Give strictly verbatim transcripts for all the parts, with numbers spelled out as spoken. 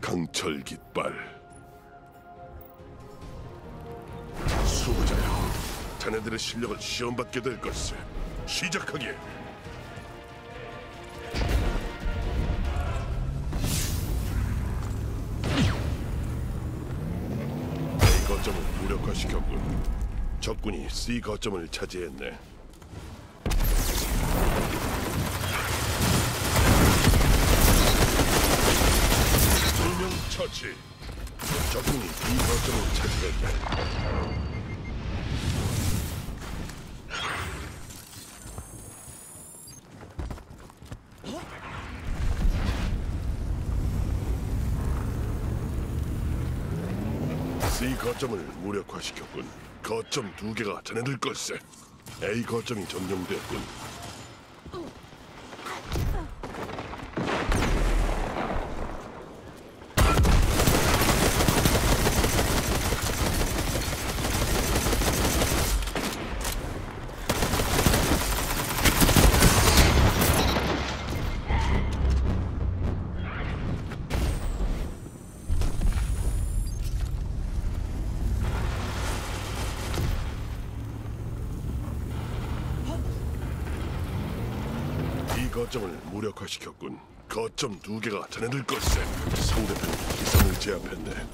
강철 깃발. 수호자여, 자네들의 실력을 시험받게 될 것을. 시작하게. A 거점을 무력화시켰군. 적군이 C 거점을 차지했네. 두명 처치. 적군이 B 거점을 차지했네. C 거점을 무력화시켰군. 거점 두 개가 자네들 걸세. A 거점이 점령됐군. 거점을 무력화시켰군. 거점 두 개가 자네들 걸세. 상대편이 기상을 제압했네.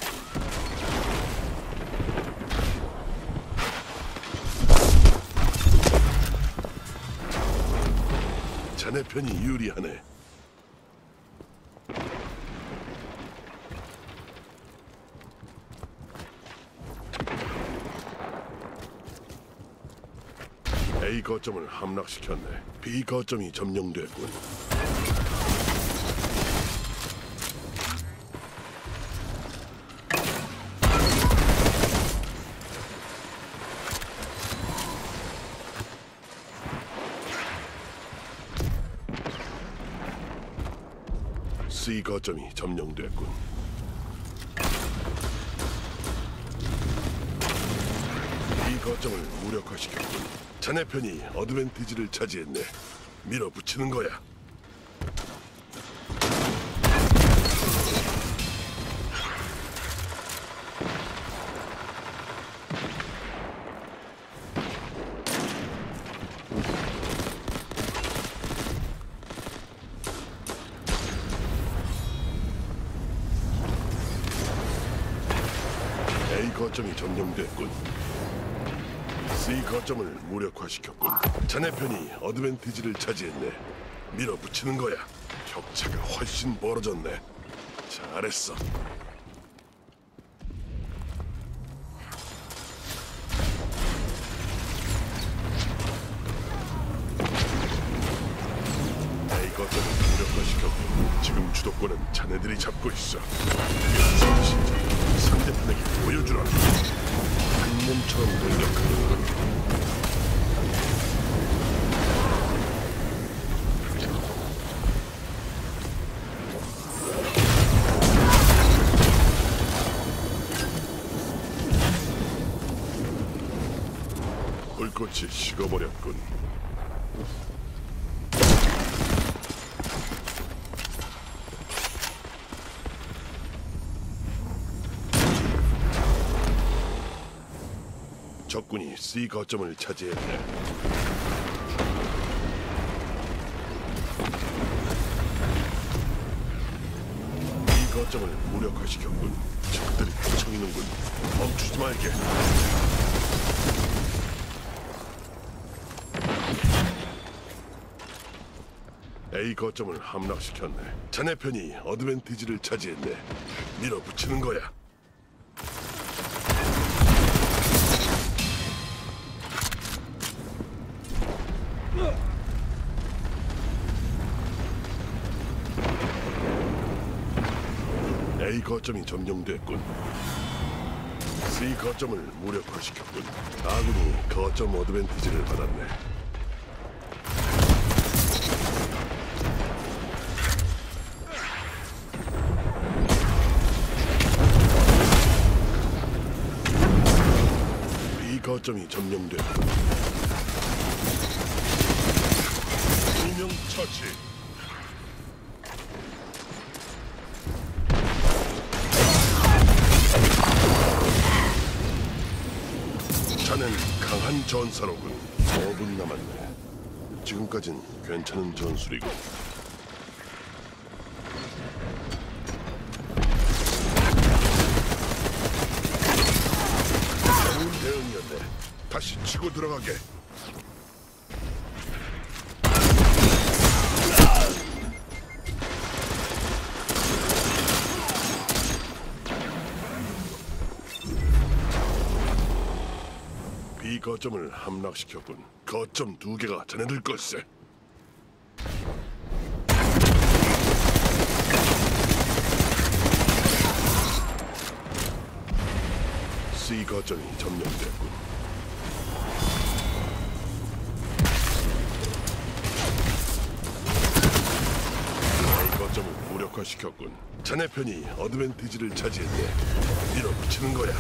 자네 편이 유리하네. A 거점을 함락시켰네. B 거점이 점령됐군. C 거점이 점령됐군. B 거점을 무력화시켰군. 자네 편이 어드밴티지를 차지했네. 밀어붙이는 거야. A 거점이 점령됐군. C 거점을 무력화시켰군. 자네 편이 어드밴티지를 차지했네. 밀어붙이는 거야. 격차가 훨씬 벌어졌네. 잘했어. A 거점을 무력화시켰고 지금 주도권은 자네들이 잡고 있어. 진짜 상대편에게 보여주라. 한 몸처럼 돌격하는 건. 불꽃이 식어버렸군. 적군이 C 거점을 차지했네. B 거점을 무력화시켰군. 적들이 쫓아오는군. 멈추지 말게. A 거점을 함락시켰네. 자네 편이 어드밴티지를 차지했네. 밀어붙이는 거야. A 거점이 점령됐군. C 거점을 무력화시켰군. 아군이 거점 어드밴티지를 받았네. B 거점이 점령됐군. 두 명 처치. 전사로군. 오 분 남았네. 지금까진 괜찮은 전술이고. 좋은 대응이었네. 다시 치고 들어가게. B 거점을 함락시켰군. 거점 두 개가 자네들 걸세. C 거점이 점령됐군. A 거점을 무력화시켰군. 자네 편이 어드밴티지를 차지했네. 밀어붙이는 거야.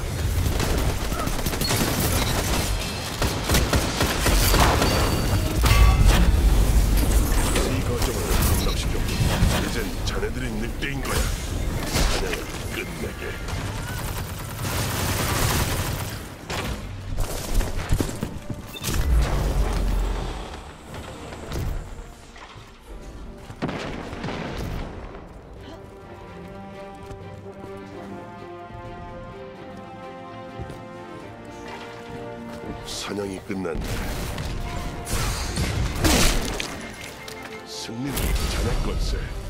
이젠 자네들이 늑대인 거야. 사냥을 끝내게. 사냥이 끝났네. 승리는 자네 걸세.